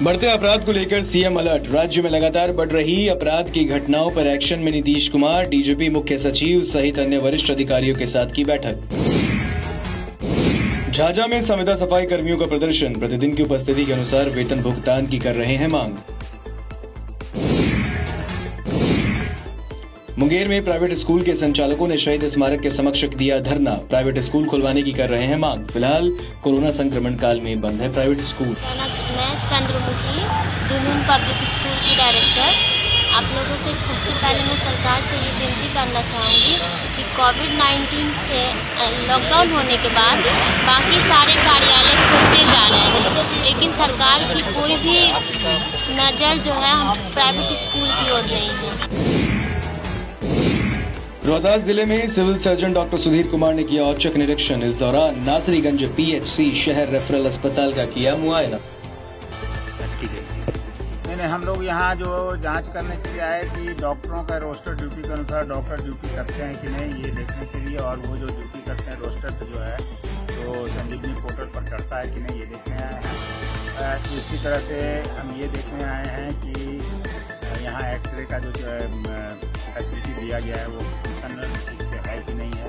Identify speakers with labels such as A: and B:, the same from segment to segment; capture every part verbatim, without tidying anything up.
A: बढ़ते अपराध को लेकर सीएम अलर्ट। राज्य में लगातार बढ़ रही अपराध की घटनाओं पर एक्शन में नीतीश कुमार, डीजीपी, मुख्य सचिव सहित अन्य वरिष्ठ अधिकारियों के साथ की बैठक। झाझा में संविदा सफाई कर्मियों का प्रदर्शन, प्रतिदिन की उपस्थिति के अनुसार वेतन भुगतान की कर रहे हैं मांग। मुंगेर में प्राइवेट स्कूल के संचालकों ने शहीद स्मारक के समक्ष दिया धरना, प्राइवेट स्कूल खुलवाने की कर रहे हैं मांग। फिलहाल कोरोना संक्रमण काल में बंद है प्राइवेट स्कूल।
B: मैं चंद्रमुखी जुनून पब्लिक स्कूल की डायरेक्टर, आप लोगों से सबसे पहले मैं सरकार से ये विनती करना चाहूँगी कि कोविड नाइन्टीन से लॉकडाउन होने के बाद बाकी सारे कार्यालय खुलते जा रहे हैं, लेकिन सरकार की कोई भी नज़र जो है प्राइवेट स्कूल की ओर नहीं है।
A: रोहतास जिले में civil surgeon doctor Sudhir Kumar ने किया औचक निरीक्षण। इस दौरान नासरीगंज पीएचसी शहर रेफरल अस्पताल का किया मुआयना।
C: मैंने हम लोग यहाँ जो जांच करने के लिए आए कि डॉक्टरों का रोस्टर ड्यूटी के अनुसार डॉक्टर ड्यूटी करते हैं कि नहीं, ये देखने के लिए, और वो जो ड्यूटी करते हैं रोस्टर जो है तो संजीवनी पोर्टल पर चढ़ता है कि नहीं, ये देखने आए हैं। इसी तरह से हम ये देखने आए हैं कि यहाँ एक्सरे का जो जो है फैसिलिटी दिया गया है वो फंक्शनल ठीक से है कि नहीं है।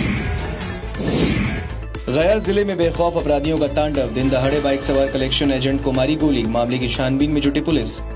A: गया जिले में बेखौफ अपराधियों का तांडव, दिन दहाड़े बाइक सवार कलेक्शन एजेंट को मारी गोली, मामले की छानबीन में जुटी पुलिस।